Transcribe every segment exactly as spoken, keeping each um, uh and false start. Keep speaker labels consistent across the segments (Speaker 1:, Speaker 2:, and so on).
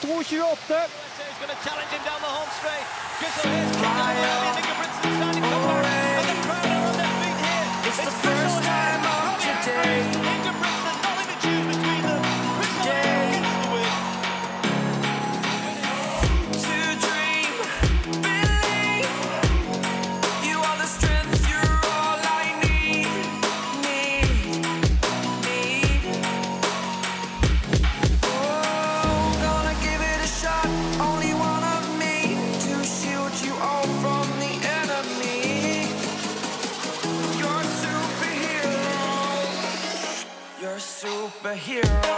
Speaker 1: to tjueåtte.
Speaker 2: It's the first time of today. Ingebrigtsen, not even choose between them. Today. To dream, believe. You are the strength, you're all I need. Need, need. Oh, gonna give it a shot. Only one of me to shield you all from the enemy. You're a superhero. You're a superhero.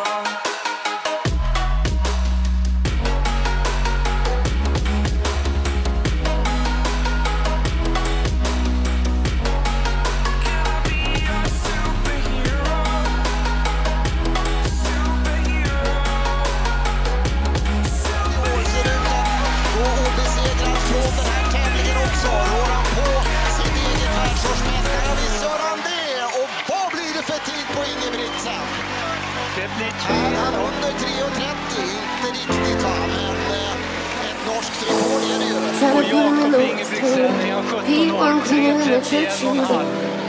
Speaker 3: Han under tre trettio, inte riktigt va, men ett norskt rekord är det ju.
Speaker 4: Och Jakob Ingebrigtsen är sjutton år, tre trettioett och en halv. Det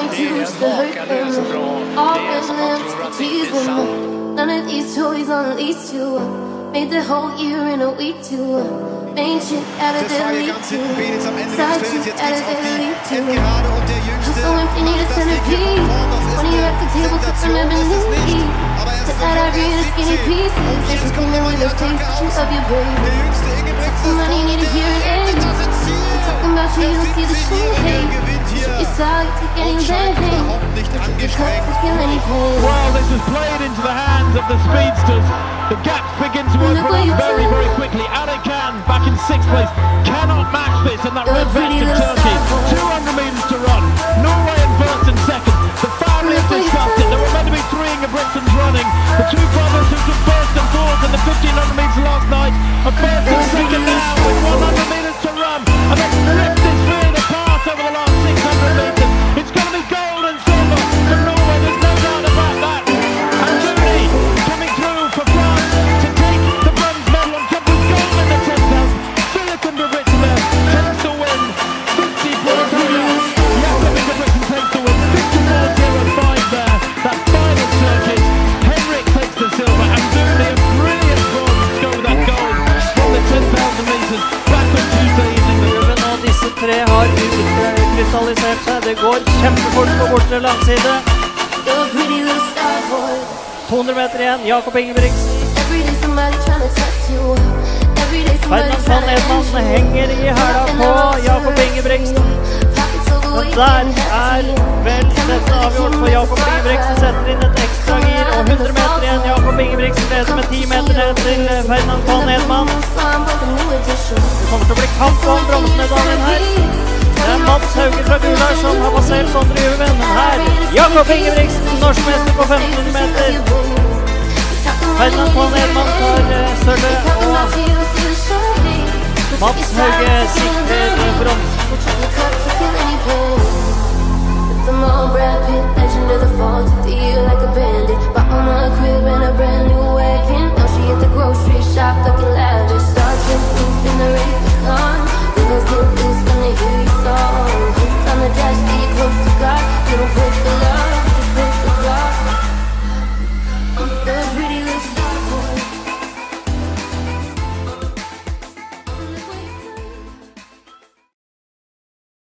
Speaker 4: är så bra. Det är som man tror att det inte är sant.
Speaker 5: None of these toys on lease to made the whole year in a week to main chick out of the league to side chick out of the league to I'm so empty, need a centipede. When you at the table, took some ebony. To add every in a skinny piece. And she's cleaning with those tastes of your baby. Some money, need a hearing aid. Talking about you, you don't see the shade. You saw it, take any leg. You cut to kill any pain.
Speaker 1: Well, this is played into the hands of the speedsters. The gaps begin to open up very, very quickly. Alekan back in sixth place. Cannot match this, and that red vest of Turkey. two hundred metres to run. Norway in first and second. The family have discussed it. There were meant to be three Ingebrigtsens running. The two brothers who took first and fourth in the fifteen hundred metres last night are first and second now with one hundred metres to run. And they've ripped this field apart over the last six hundred metres. It's going to be gold and silver for Norway. There's no doubt about that. And Germany coming through for France to take the bronze medal and come with gold in the ten thousand. Jakob Ingebrigtsen takes the win. fifty-four Jakob Ingebrigtsen takes the win. fifty-four oh five there. That final circuit. Henrik takes the silver and Germany a brilliant bronze to go with that gold from the ten thousand metres back on Tuesday evening.
Speaker 6: Og disse tre har utkrystallisert seg. Det går kjempefort på bortre langside. to hundre meter igjen. Jakob Ingebrigtsen. Ferdinand van Edman henger i hæla på Jakob Ingebrigtsen. Men der er vel dette avgjort for Jakob Ingebrigtsen. Setter inn et ekstra gir og hundre meter igjen. Jakob Ingebrigtsen leder med ti meter ned til Ferdinand van Edman. Det kommer til å bli kamp om bronsemedaljen her. Det er Mats Hauge fra Gular som har passert Sondre Juven. Her, Jakob Ingebrigtsen, norsk mester på femten hundre meter. Ferdinand van Edman tar sølvet, og Mats Hauge sikrer bronse.